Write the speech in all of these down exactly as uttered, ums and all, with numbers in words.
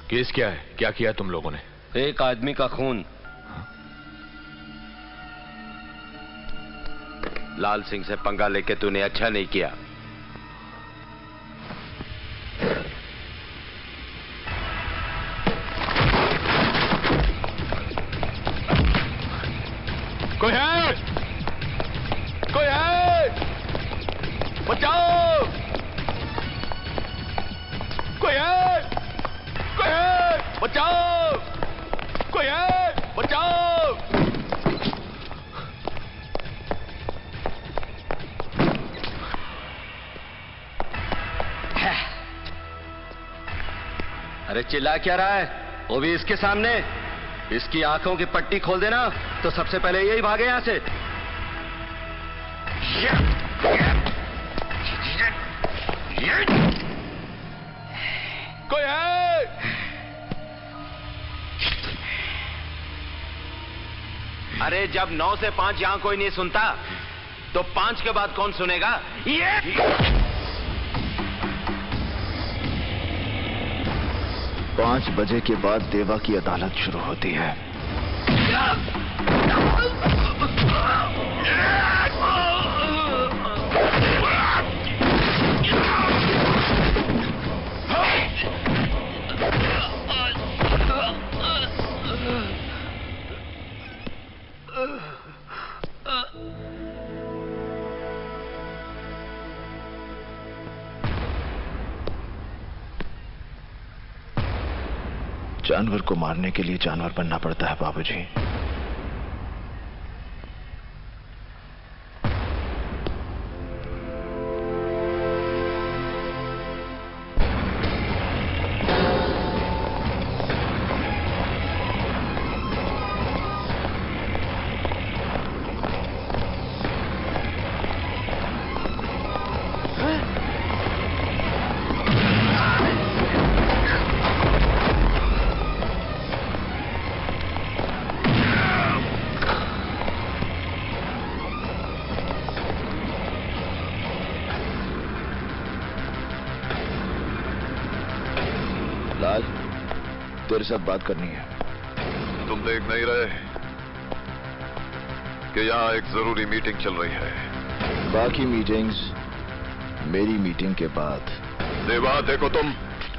Case क्या है? क्या किया तुम लोगों ने? एक आदमी का खून। लाल सिंह से पंगा लेके तूने अच्छा नहीं किया। कोई है? कोई है? बचाओ! कोई है? कोई है? बचाओ! कोई है? बचाओ! अरे चिल्ला क्या रहा है? वो भी इसके सामने। इसकी आंखों की पट्टी खोल देना तो सबसे पहले यही भागे यहां से। कोई है? अरे जब नौ से पांच यहां कोई नहीं सुनता तो पांच के बाद कौन सुनेगा? ये पांच बजे के बाद देवा की अदालत शुरू होती है। जानवर को मारने के लिए जानवर बनना पड़ता है बाबूजी। तेरे साथ बात करनी है। तुम देख नहीं रहे कि यहाँ एक जरूरी मीटिंग चल रही है? बाकी मीटिंग्स मेरी मीटिंग के बाद। देवा देखो तुम,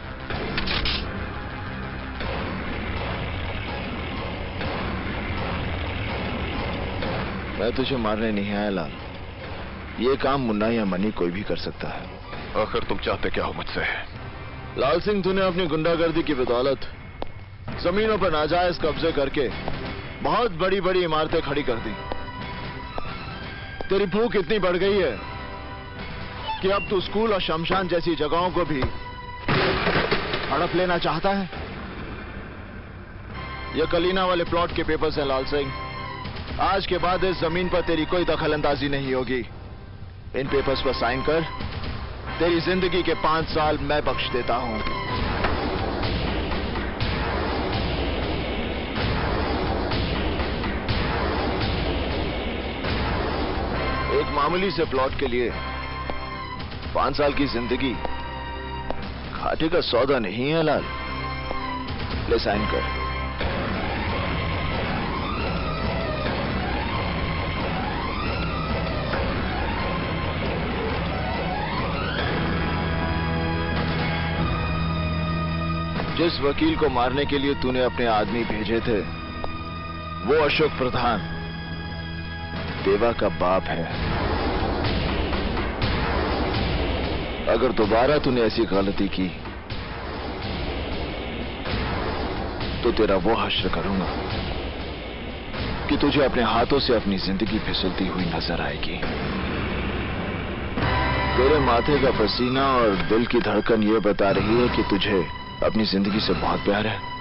मैं तुझे मारने नहीं आया लाल। ये काम मुन्ना या मनी कोई भी कर सकता है। आखिर तुम चाहते क्या हो मुझसे? लाल सिंह, तूने अपनी गुंडागर्दी की बदौलत जमीनों पर नाजायज कब्जे करके बहुत बड़ी बड़ी इमारतें खड़ी कर दी। तेरी भूख इतनी बढ़ गई है कि अब तू स्कूल और शमशान जैसी जगहों को भी हड़प लेना चाहता है। ये कलीना वाले प्लॉट के पेपर्स हैं लाल सिंह। आज के बाद इस जमीन पर तेरी कोई दखल अंदाजी नहीं होगी। इन पेपर्स पर साइन कर, तेरी जिंदगी के पांच साल मैं बख्श देता हूं। एक मामूली से प्लॉट के लिए पांच साल की जिंदगी घाटे का सौदा नहीं है लाल। ले साइन कर। जिस वकील को मारने के लिए तूने अपने आदमी भेजे थे वो अशोक प्रधान देवा का बाप है। अगर दोबारा तूने ऐसी गलती की तो तेरा वो हश्र करूंगा कि तुझे अपने हाथों से अपनी जिंदगी फिसलती हुई नजर आएगी। तेरे माथे का पसीना और दिल की धड़कन ये बता रही है कि तुझे अपनी जिंदगी से बहुत प्यार है।